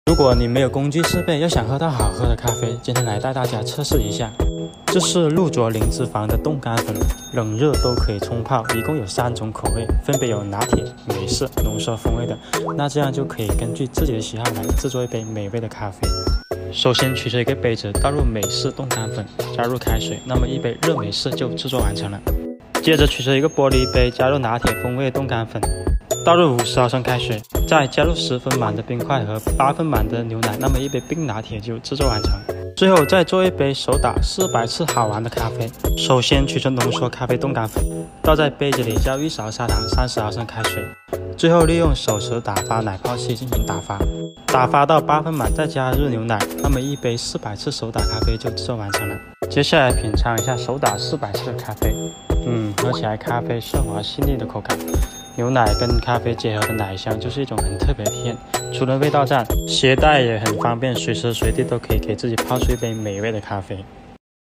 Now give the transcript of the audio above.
如果你没有工具设备，又想喝到好喝的咖啡，今天来带大家测试一下。这是鹿卓零脂肪的冻干粉，冷热都可以冲泡，一共有3种口味，分别有拿铁、美式、浓缩风味的。那这样就可以根据自己的喜好来制作一杯美味的咖啡。首先取出一个杯子，倒入美式冻干粉，加入开水，那么一杯热美式就制作完成了。接着取出一个玻璃杯，加入拿铁风味冻干粉，倒入50毫升开水，再加入10分满的冰块和8分满的牛奶，那么一杯冰拿铁就制作完成。最后再做一杯手打400次好玩的咖啡。首先取出浓缩咖啡冻干粉，倒在杯子里，加入1勺砂糖、30毫升开水，最后利用手持打发奶泡器进行打发，打发到8分满，再加入牛奶，那么一杯400次手打咖啡就制作完成了。接下来品尝一下手打400次的咖啡，喝起来咖啡顺滑细腻的口感，牛奶跟咖啡结合的奶香就是一种很特别的体验。除了味道赞，携带也很方便，随时随地都可以给自己泡出一杯美味的咖啡。